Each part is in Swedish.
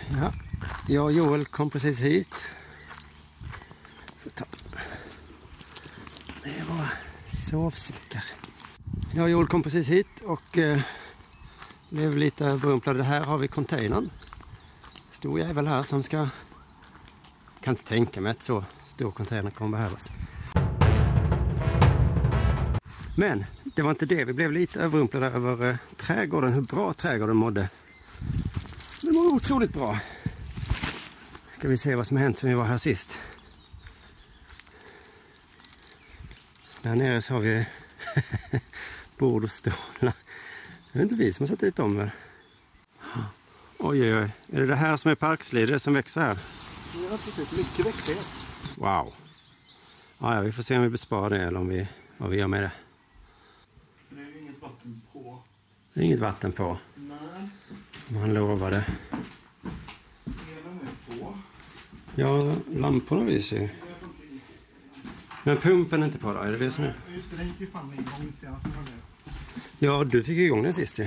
Ja, jag och Joel kom precis hit. Det är våra sovsäckar. Jag och Joel kom precis hit och blev lite överrumplade. Här har vi containern. Stor jävel här som ska... kan inte tänka mig att så stor container kommer behövas. Men det var inte det. Vi blev lite överrumplade över trädgården. Hur bra trädgården mådde. Det var otroligt bra. Ska vi se vad som har hänt sen vi var här sist. Där nere så har vi bord och stolar. Det är inte vi som har satt dit dem. Oj, oj, oj. Är det här som är parkslide som växer här? Ja, precis. Mycket växtlighet. Wow. Ja, vi får se om vi besparar det eller om vad vi gör med det. Det är ju inget vatten på. Det är inget vatten på. Nej. Han lovade. Elen är på. Ja, lamporna visar ju. Men pumpen är inte på då, är det det som är? Just det, den gick ju fan igång senast. Ja, du fick igång den sist ju.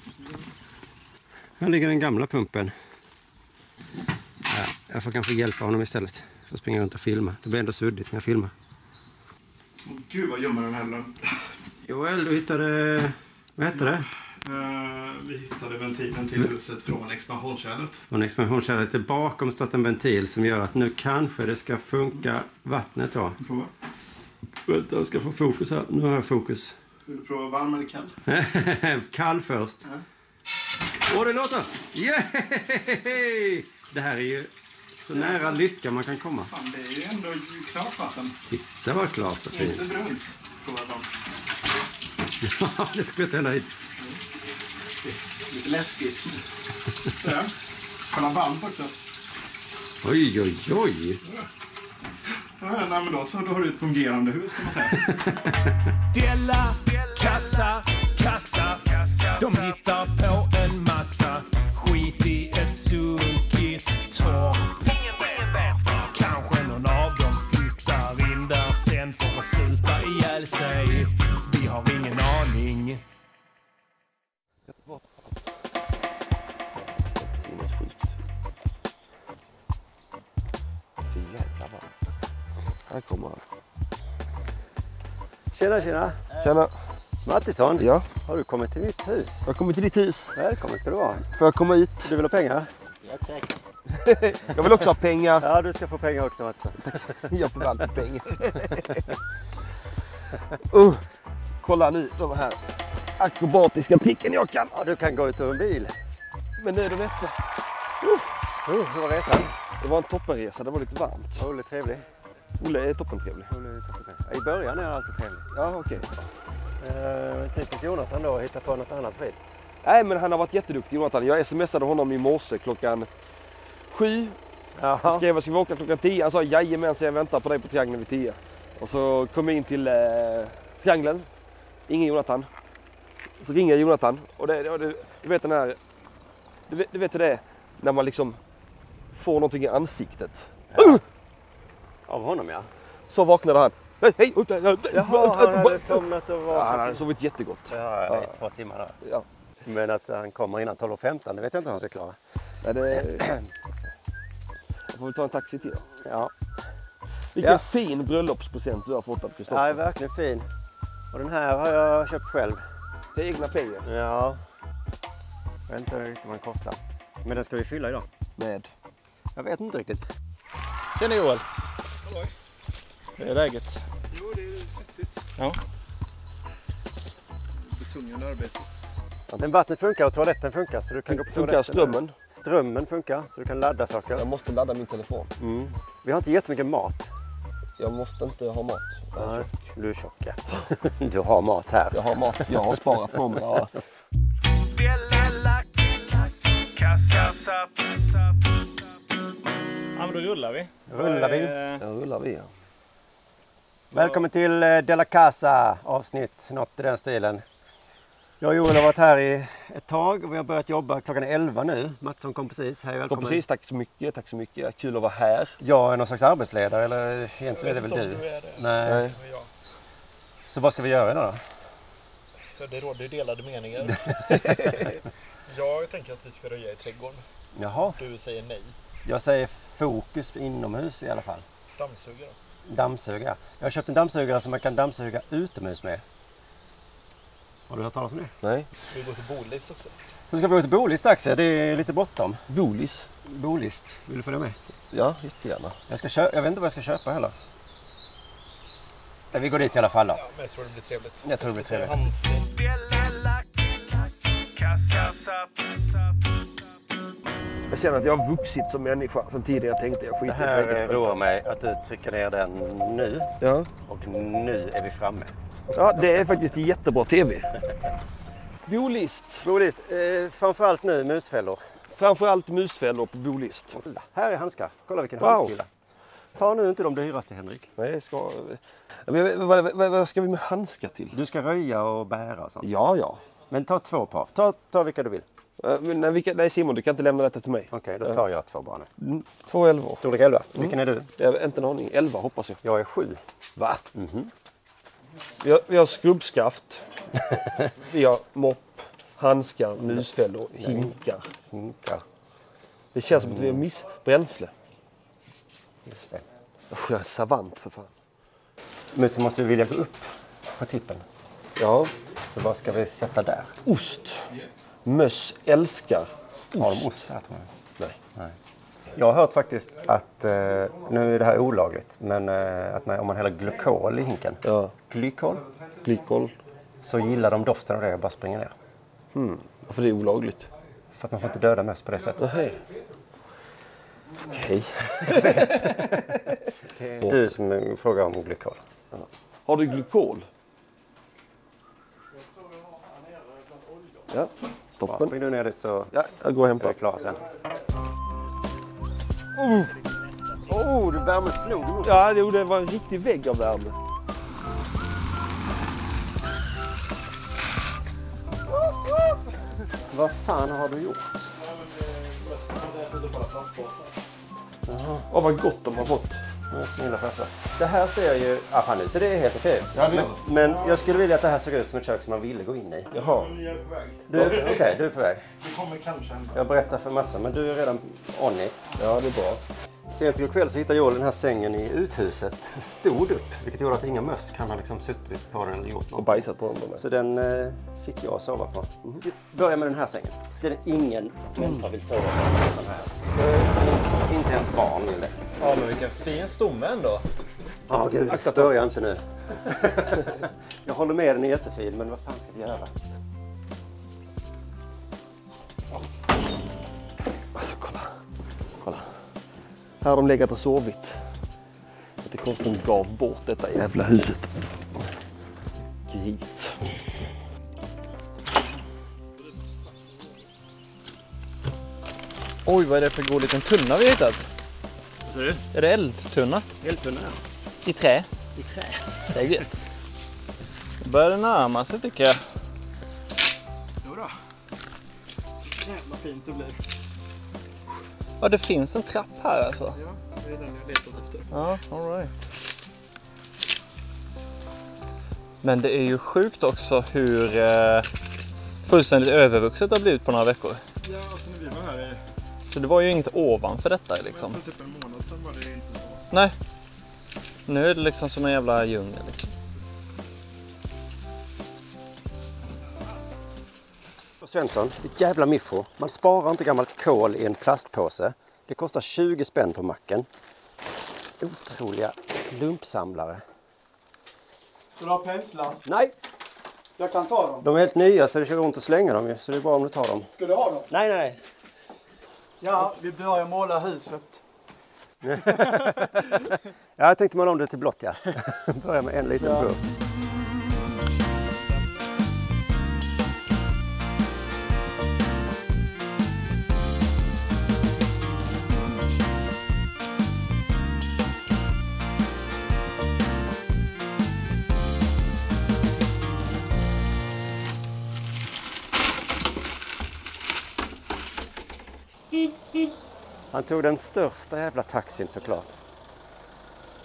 Här ligger den gamla pumpen. Ja, jag får kanske hjälpa honom istället. Jag får springa runt och filma. Det blir ändå suddigt när jag filmar. Gud vad gömmer den här lönt. Joel, du hittade... Vad heter det? Vi hittade ventilen till huset från expansionskärlet. Från expansionskärlet är bakom stått en ventil som gör att nu kanske det ska funka vattnet då. Prova. Vänta, jag ska få fokus här. Nu har jag fokus. Ska du prova varm eller kall? Kall först. Ja. Åh, det låter! Yay! Det här är ju så nära lycka man kan komma. Fan, det är ju ändå klart vatten. Titta vad klart och fint. Inte brunt. Prova dem. Ja, det skulle inte hända hit. Lite läskigt. Ja. Kolla varmt också. Oj, oj, oj. Ja, nej, men då har du ett fungerande hus kan man säga. Della, kassa, kassa. De hittar på en massa skit i ett sunkigt torp. Kanske någon av dem flyttar in där sen för att supa ihjäl sig. Vi har ingen aning. Här kommer han. Tjena, tjena. Tjena. Mattisson, Ja. har du kommit till mitt hus? Jag kommer till ditt hus. Välkommen ska du vara. Får jag komma ut? Du vill ha pengar? Ja, tack. Jag vill också ha pengar. Ja, du ska få pengar också, Mattisson. Jag får alltid pengar. Kolla nu de här akrobatiska tricken jag kan. Ja, du kan gå ut ur en bil. Men nu är det nästa. Hur var resan? Det var en toppenresa, det var lite varmt. Olle trevlig. Olle är toppentrevlig. I början är jag alltid trevlig. Ja, okej. Typiskt Jonathan då, hitta på något annat skit. Nej, men han har varit jätteduktig, Jonathan. Jag smsade honom i morse klockan 7. Jaha. Jag skrev att jag skulle åka klockan 10. Han sa jajamän, så jag väntar på dig på triangeln vid 10. Och så kom jag in till triangeln. Ingen Jonathan. Så ringer Jonathan. Och du vet den här... Du vet hur det är när man liksom får någonting i ansiktet. Ja. Av honom, ja. Så vaknade han. Hej! Jaha, han hade somnat och Ja, han hade vaknat. sovit jättegott. Ja, i 2 timmar då. Ja. Men att han kommer innan 12:15, det vet jag inte hur han ska klara. Nej, det... Jag får väl ta en taxi till. Ja. Vilken fin bröllopspresent du har fått av Kristoffer. Ja, är verkligen fin. Och den här har jag köpt själv. Det är egna pengar. Ja. Jag vet inte riktigt vad den kostar. Men den ska vi fylla idag. Med. Jag vet inte riktigt. Tjena Joel. Hallå. Det är läget. Jo, det är svettigt. Ja. Betungande arbete. Men vattnet funkar och toaletten funkar så du kan gå på Funkar toaletten. strömmen? Strömmen funkar så du kan ladda saker. Jag måste ladda min telefon. Mm. Vi har inte jättemycket mat. Jag måste inte ha mat. Nej, du är tjock. Ja. Du har mat här. Jag har mat. Jag har sparat på mig. Ja. Ja, men då rullar vi. Rullar vi? Jag rullar vi. Välkommen till Della Casa avsnitt, något i den stilen. Jag och Joel har varit här i ett tag och vi har börjat jobba klockan 11 nu. Mattsson kom precis. Hej, välkommen. Kom precis, tack så mycket. Tack så mycket. Kul att vara här. Jag är någon slags arbetsledare eller egentligen är det väl du? Nej. Ja. Så vad ska vi göra idag då? För det råder ju delade meningar. Jag tänker att vi ska röja i trädgården. Jaha. Du säger nej. Jag säger fokus inomhus i alla fall. Dammsugare. Dammsugare. Jag har köpt en dammsugare som man kan dammsuga utomhus med. Har du hört talas om det? Nej. Vi går till Bolis också. Så ska vi gå till Bolis strax. Det är lite bråttom. Bolis? Bolist. Vill du följa med? Ja, jättegärna. Jag vet inte vad jag ska köpa heller. Men vi går dit i alla fall då. Ja, men jag tror det blir trevligt. Jag tror det blir trevligt. Handskning. Jag känner att jag har vuxit som människa sen tidigare tänkte jag skiter Det här roar mig att du trycker ner den nu. Ja. Och nu är vi framme. Ja, det är faktiskt jättebra tv. Bolist. Bolist. Framförallt nu musfällor. Framförallt musfällor på Bolist. Här är handskar. Kolla vilken Wow. handskilla. Ta nu inte de dyraste, Henrik. Nej, vad ska vi med handskar till? Du ska röja och bära och sånt. Ja. Men ta 2 par. Ta vilka du vill. Nej Simon, du kan inte lämna detta till mig. Okej, då tar jag 2 bara nu. 2 11. Storlek 11. Vilken är du? Jag har inte en aning. 11 hoppas jag. Jag är 7. Va? Vi har skrubbskaft. Vi har mopp, handskar, musfällor, hinkar. Det känns som att vi har bränsle. Just det. Jag är savant för fan. Musen måste ju vilja gå upp på tippen. Ja. Så vad ska vi sätta där? Ost. Möss älskar Har de ost här, tror jag? Nej. Jag har hört faktiskt att, nu är det här olagligt, men att om man häller glykol i hinken, Ja. glykol, så gillar de doften av det och bara springer ner. Varför det är olagligt? För att man får inte döda möss på det sättet. Nej. Okej. Du som frågar om glykol. Har du glykol? Ja. Ja, Toppen. spring du ner dit så Ja, jag går och är hämtar. vi klara sen. Du värmer slog emot. Ja, det var en riktig vägg av värme. Vad fan har du gjort? Åh, vad gott de har fått. Det här ser ju... fan nu ser det helt okej. Ja, det gör Men jag skulle vilja att det här ser ut som ett kök som man ville gå in i. Jaha. Vi är på väg. Du är på väg. Det kommer kanske en... Jag berättar för Mattsson, men du är redan on it. Ja, det är bra. Sent igår kväll så hittade Joel den här sängen i uthuset. Stod upp, vilket gjorde att inga möss kan ha liksom suttit på den eller gjort Och något. bajsat på dem. Så den fick jag sova på. Vi börjar med den här sängen. Det är ingen människa vill sova på en sån här. Inte ens barn vill det. Ja, men vilken fin stomme ändå. Ja, gud. Börja inte nu. Jag håller med, den är jättefin, men vad fan ska vi göra? Alltså, kolla. Här har de legat och sovit. Det kostar de gav bort detta jävla huset. Gris. Oj, vad är det för god liten tunna vi har hittat? Vad säger du? Är det eldtunna? Eldtunna, I trä? i trä. Det är gött. Det börjar närma sig tycker jag. Jodå. Jävla fint det blir. Ja, det finns en trapp här alltså. Ja, det är den jag letat efter. Ja, all right. Men det är ju sjukt också hur fullständigt övervuxet det har blivit på några veckor. Ja, alltså när vi var här Så det var ju inget ovanför detta liksom. för typ en månad sedan var det inte så. Nej. Nu är det liksom som en jävla djungel liksom. Svensson, ett jävla miffo. Man sparar inte gammalt kol i en plastpåse. Det kostar 20 spänn på macken. Otroliga lumpsamlare. Ska du ha penslar? Nej, Jag kan ta dem. de är helt nya så det kör ont att slänga dem ju. Så det är bra om du tar dem. Ska du ha dem? Nej. Ja, vi börjar måla huset. Ja, jag tänkte måla om det till blått, ja. Börja med en liten burk. Han tog den största jävla taxin såklart.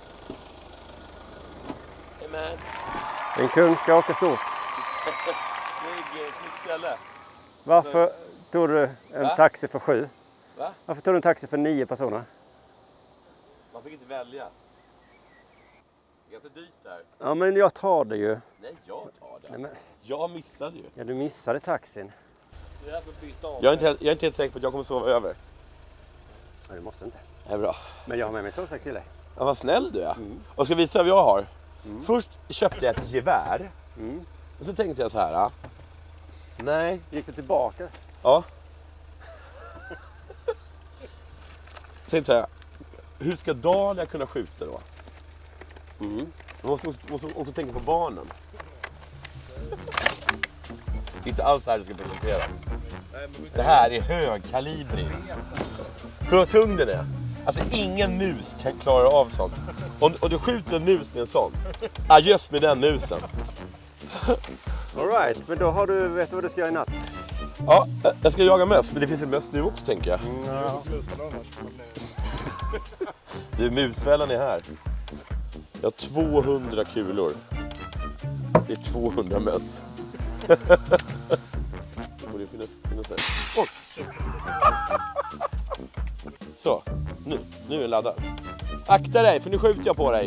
En kung ska åka stort. Genomsnittsställe. Varför tog du en taxi för 7? Va? Varför tog du en taxi för 9 personer? Man fick inte välja. Det är inte dyrt där. Ja, men jag tar det ju. Nej, jag tar det. Nej, men, Jag missade ju. ja, du missade taxin. Jag är inte helt säker på att jag kommer sova över. Ja, du måste inte. Det är bra. Men jag har med mig sovsäck till dig. Ja, vad snäll du är. Och ska visa vad jag har. Först köpte jag ett gevär. Och så tänkte jag så här. Nej. Gick du tillbaka? Ja. Tänkte så här. Hur ska Dahlia kunna skjuta då? Man måste också tänka på barnen. Det är inte alls så här du ska presentera. Det här är högkalibrigt. För vad tung den är. Alltså ingen mus kan klara av sånt. Om du skjuter en mus med en sån. Adjöss med den musen. All right, men då har du, vet du vad du ska göra i natt? Ja, jag ska jaga möss. Men det finns en möss nu också, tänker jag. Du, musfällan är här. Jag har 200 kulor. Det är 200 möss. Det borde finnas där. Oj! Så, nu är den laddad. Akta dig, för nu skjuter jag på dig.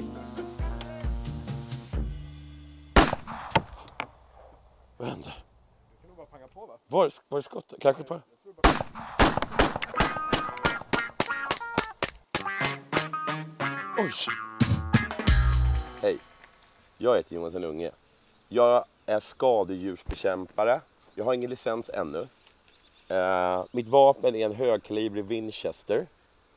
Vad händer? Du kan nog bara panga på, va? Var är skottet? Kanske på? Oj! Hej, jag heter Jonathan Unge. Jag är skadedjursbekämpare. Jag har ingen licens ännu. Mitt vapen är en högkalibrig Winchester.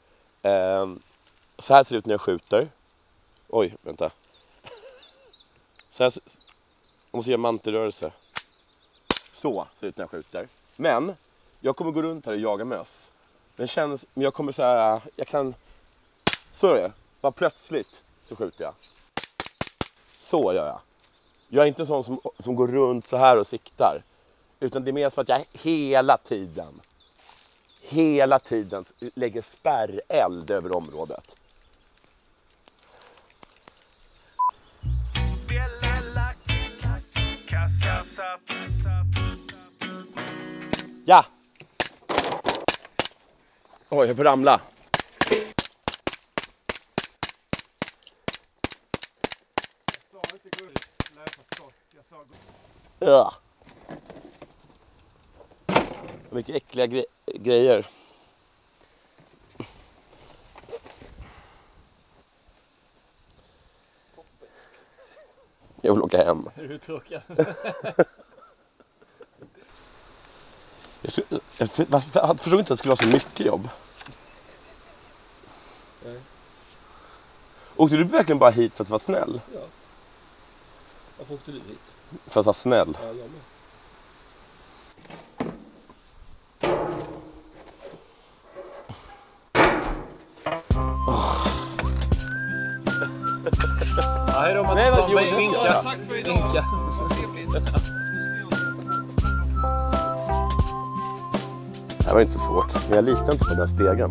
Så här ser det ut när jag skjuter. Oj, vänta. Så här, jag måste göra mantelrörelse. Så ser det ut när jag skjuter. Men jag kommer gå runt här och jaga möss. Men jag kommer så här, jag kan... Så är det. Bara plötsligt så skjuter jag. Så gör jag. Jag är inte en sån som går runt så här och siktar. Utan det är mer som att jag hela tiden lägger spärreld över området. Ja! Oj, jag får ramla. Mycket äckliga grejer. Jag vill åka hem. Är du tråkig? Jag förstod inte att det skulle vara så mycket jobb. Nej. Åkte du verkligen bara hit för att vara snäll? Ja. Varför åkte du hit? För att vara snäll? Ja, jag med. Ja, hej då Mats. Nej, vad Vinka. vinka. Tack för idag. Vinka. Det var inte så svårt, men jag litar inte på den här stegen.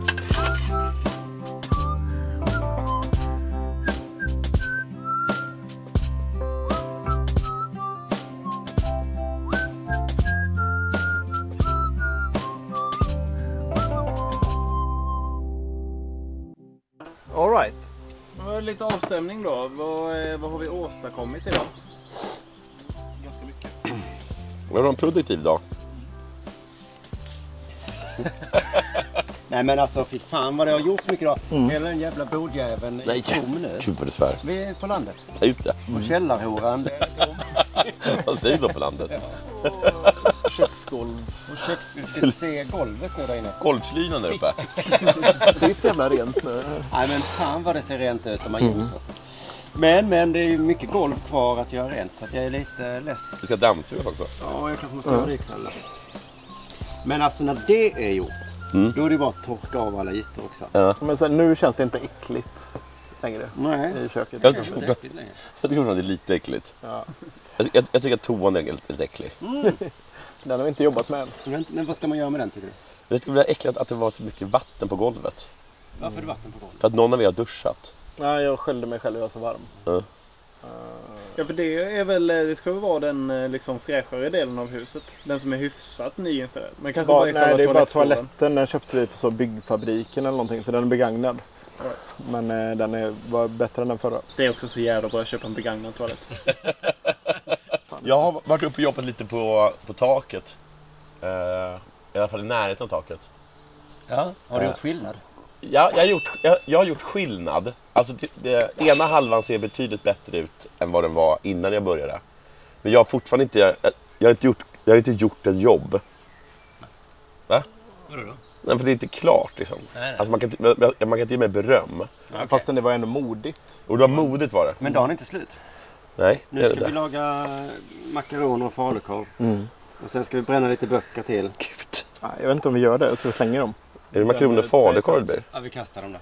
All right. Lite avstämning då. Vad har vi åstadkommit idag? Ganska mycket. Det var en produktiv dag. Nej men alltså fy fan vad det har gjort så mycket idag. Hela den jävla bodjäveln är tom nu. Gud vad det svär. Vi är på landet. Ja, just det. Och källarhoran. Vad säger så på landet? Köksgolv. Och ska se golvet nu där inne. Golfslinan där uppe. Det är inte jävla rent nu. Nej men fan vad det ser rent ut om man gjort så. Men det är ju mycket golv kvar att göra rent så att jag är lite less. Vi ska dammsuga också. Ja, jag kanske måste göra det ikväll. Men alltså när det är gjort, då är det bara att torka av alla ytor också. Ja. Men sen, nu känns det inte äckligt längre Nej. i köket. Jag Det är inte tycker äckligt längre. fortfarande det är lite äckligt. Ja. Jag tycker att toan är lite äcklig. Den har vi inte jobbat med än. Men vad ska man göra med den tycker du? Jag tycker det är äckligt att det var så mycket vatten på golvet. Varför är det vatten på golvet? För att någon av er har duschat. Nej, jag skällde mig själv, jag var så varm. Ja. Ja, för det ska väl vara den liksom fräschare delen av huset. Den som är hyfsat nyinstallerad. Men kanske bara nej, det är bara toaletten. Den köpte vi på så byggfabriken eller någonting. Så den är begagnad. Right. Men den var bättre än den förra. Det är också så jävla bra att köpa en begagnad toalett. Jag har varit uppe och jobbat lite på taket. I alla fall i närheten av taket. Ja, har du gjort skillnad? Ja, jag har gjort skillnad. Alltså det ena halvan ser betydligt bättre ut än vad den var innan jag började. Men jag har fortfarande inte... Jag har inte gjort ett jobb. Va? Vadå då? Nej, för det är inte klart liksom. Nej. Alltså man kan inte ge mig beröm. Okay. Fast det var ändå modigt. Och det var modigt var det. Men dagen är inte slut. Nej, Nu ska vi laga makaroner och falukorv. Och sen ska vi bränna lite böcker till. Gud. Nej, jag vet inte om vi gör det. Jag tror vi slänger dem. Är det makaroner och falukorv? Ja, vi kastar dem då.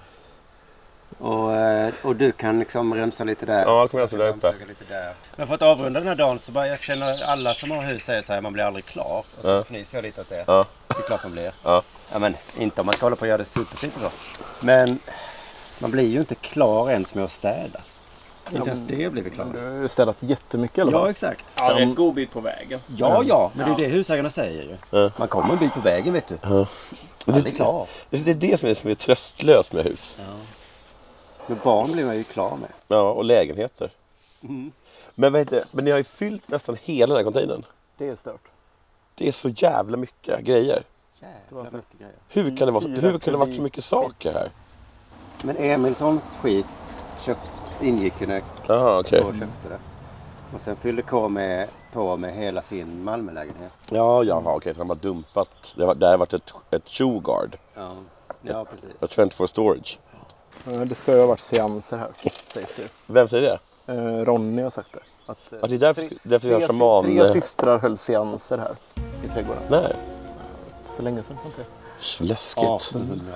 Och du kan liksom remsa lite där. Ja, kommer jag så där uppe. Men för att avrunda den här dagen så bara jag känner alla som har hus säger så här, man blir aldrig klar. Och så fnyser jag lite att det är klart man blir. Ja, men inte om man ska hålla på och göra det superfint och så. Men man blir ju inte klar ens med att städa. Inte ens det blir vi klara. Du har ju städat jättemycket i alla fall. Ja, exakt. Ja, det är en god bit på vägen. Ja, men det är det husägarna säger ju. Man kommer en bit på vägen, vet du. Aldrig klar. Det är det som är tröstlöst med hus. Ja. Men barn blir man ju klar med. Ja, och lägenheter. Men men ni har ju fyllt nästan hela den här containern. Det är stört. Det är så jävla mycket grejer. Jävla mycket grejer. Hur kan det vara så mycket saker här? Men Emilssons skit ingick ju när Aha, K köpte det. Och sen fyllde K på med hela sin Malmölägenhet. Ja, okej. Så han har dumpat. Det har varit ett showguard. Ja, precis. Ett 24 storage. Det ska ju ha varit seanser här, sägs det. Vem säger det? Ronny har sagt det. Att det är därför vi har shaman... 3 systrar höll seanser här i trädgården. Nej. För länge sedan, inte det? Läskigt.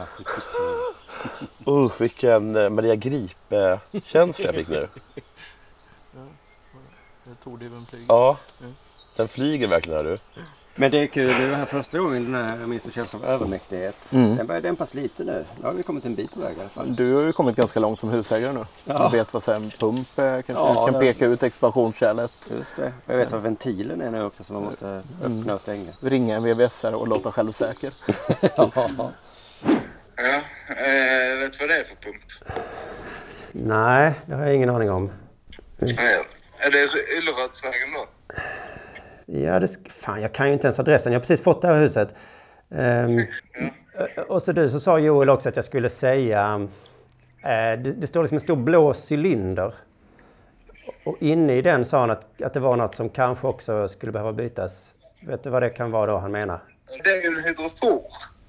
Vilken Maria Gripe-känsla jag fick nu. Tordivern flyger. Ja, den flyger verkligen här du. Men det är kul, det var här första gången den här, jag minns känslan av övermäktighet. Den börjar dämpas lite nu. Nu har vi kommit en bit på väg i alla fall. Du har ju kommit ganska långt som husägare nu. Du vet vad en pump kan peka ut expansionskärlet. Just det. Jag vet vad ventilen är nu också som man måste öppna och stänga. Ringa en VVS-are och låta självsäker. Vet du vad det är för pump? Nej, det har jag ingen aning om. Är det Yllerådsvägen då? Ja, fan, jag kan ju inte ens adressen. Jag har precis fått det här huset. Och så du så sa Joel också att jag skulle säga... det står liksom en stor blå cylinder. Och inne i den sa han att det var något som kanske också skulle behöva bytas. Vet du vad det kan vara då han menar? Det är ju en hydrofor.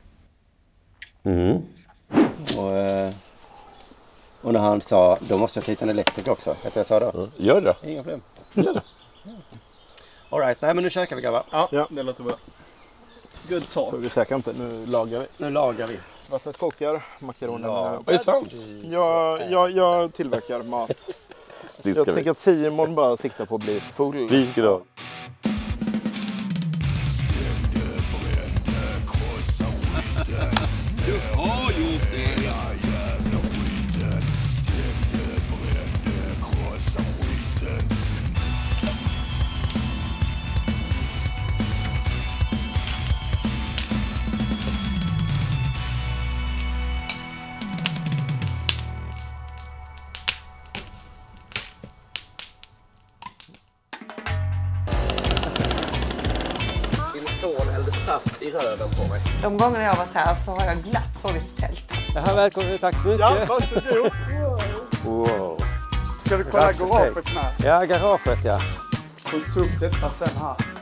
Och när han sa, då måste jag titta en elektriker också. Vet du vad jag sa då? Gör det. Inga problem. Gör det. All right, nej men nu käkar vi grabbar. Ja, det låter bra. Good talk. Vi käkar inte, nu lagar vi. Nu lagar vi. Vattnet kokar, makaronerna. Är det sant? Jag tillverkar mat. Jag tänker att Simon bara siktar på att bli full. Vi ska då. Saft i röven på mig. De gånger jag har varit här så har jag glatt sovit i tält. Det här välkommen, tack så mycket. Ja, varsågod. Wow. Ska du kolla garaget med? Ja, garaget ja. Skjuts upp detta sen här.